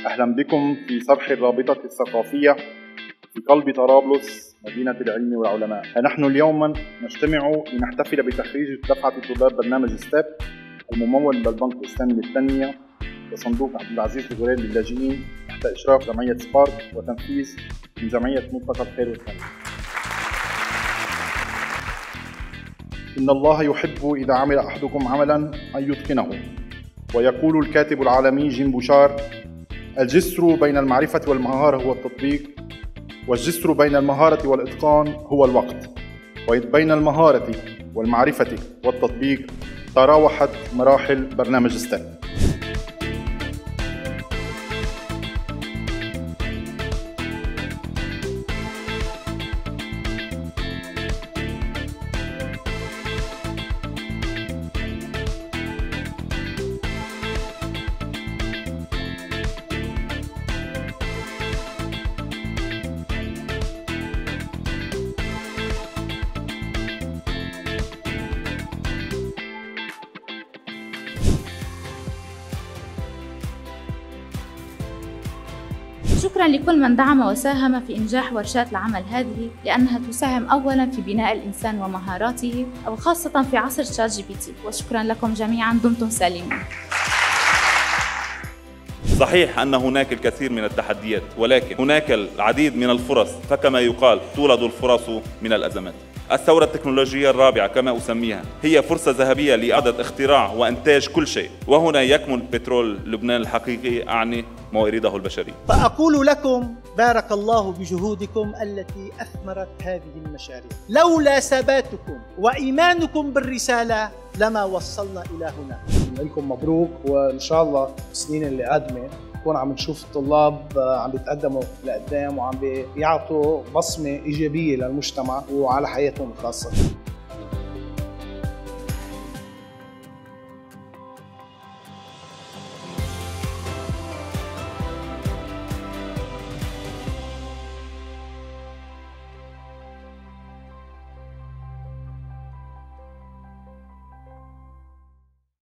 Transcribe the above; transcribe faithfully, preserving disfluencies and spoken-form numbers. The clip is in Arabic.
أهلا بكم في صرح الرابطة الثقافية في قلب طرابلس مدينة العلم والعلماء. نحن اليوم نجتمع لنحتفل بتخريج دفعة طلاب برنامج ستيب الممول بالبنك الإسلامي للتنمية وصندوق عبد العزيز الغرير للاجئين تحت إشراف جمعية سبارك وتنفيذ من جمعية ملتقى الخير والتنمية. إن الله يحب إذا عمل أحدكم عملا أن يتقنه، ويقول الكاتب العالمي جيم بوشار: الجسر بين المعرفة والمهارة هو التطبيق، والجسر بين المهارة والإتقان هو الوقت، وإذ بين المهارة والمعرفة والتطبيق تراوحت مراحل برنامج ستيب. شكرا لكل من دعم وساهم في إنجاح ورشات العمل هذه، لأنها تساهم أولا في بناء الإنسان ومهاراته، وخاصة في عصر شات جي بي تي. وشكرا لكم جميعا، دمتم سالمين. صحيح أن هناك الكثير من التحديات، ولكن هناك العديد من الفرص، فكما يقال تولد الفرص من الأزمات. الثورة التكنولوجية الرابعة كما أسميها هي فرصة ذهبية لإعادة اختراع وإنتاج كل شيء، وهنا يكمن بترول لبنان الحقيقي، أعني موارده البشرية. فأقول لكم بارك الله بجهودكم التي أثمرت هذه المشاريع. لولا ثباتكم وإيمانكم بالرسالة لما وصلنا إلى هنا. لكم مبروك، وإن شاء الله السنين اللي قادمة نكون عم نشوف الطلاب عم بيتقدموا لقدام وعم بيعطوا بصمة إيجابية للمجتمع وعلى حياتهم الخاصة.